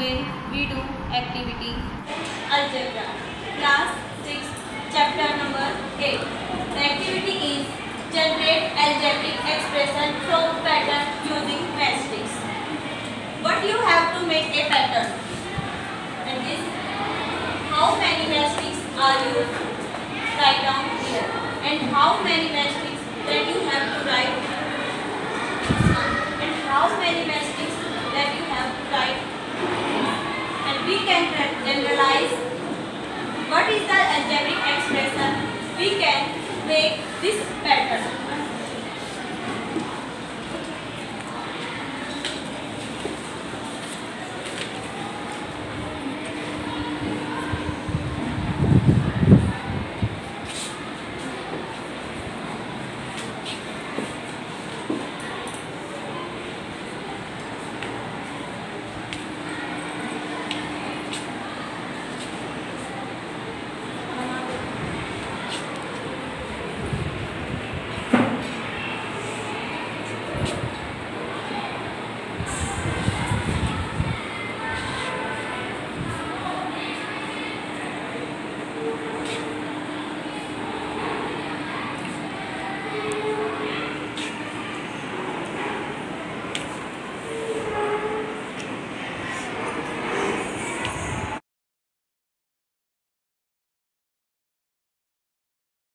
Today we do activity Algebra. Class 6, chapter number 8. The activity is generate algebraic expression from pattern using matrix. What you have to make a pattern? And this, how many matrices are used? Write down here. And how many matrices that you